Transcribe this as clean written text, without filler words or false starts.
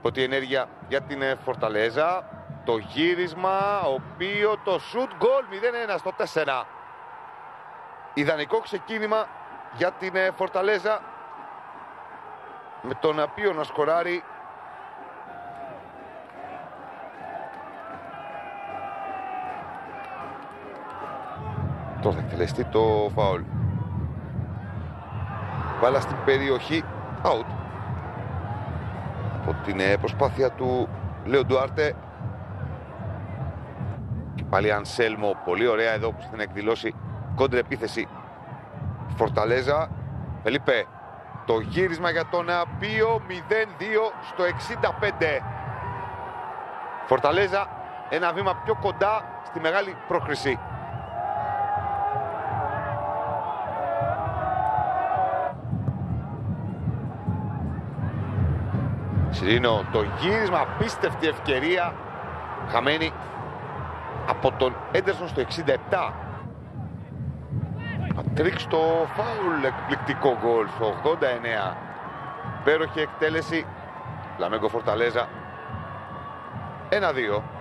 Πρώτη ενέργεια για την Φορταλέζα. Το γύρισμα, οποίο το σουτ γκολ 0-1 στο 4. Ιδανικό ξεκίνημα για την Φορταλέζα, με τον οποίο να σκοράρει το θα εκτελεστεί το φάουλ. Βάλα στην περιοχή, out. Από την προσπάθεια του Λέο Ντουάρτε. Και πάλι Ανσέλμο, πολύ ωραία εδώ που στην εκδηλώσει κόντρε επίθεση Φορταλέζα. Φελίπε, το γύρισμα για τον Απίο, 0-2 στο 65. Φορταλέζα ένα βήμα πιο κοντά στη μεγάλη πρόκριση. Σιρίνο, το γύρισμα, απίστευτη ευκαιρία, χαμένη από τον Έντερσον στο 67. Πατρίξ το φάουλ, εκπληκτικό γκολ στο 89. Υπέροχη εκτέλεση, Φλαμέγκο Φορταλέζα, 1-2.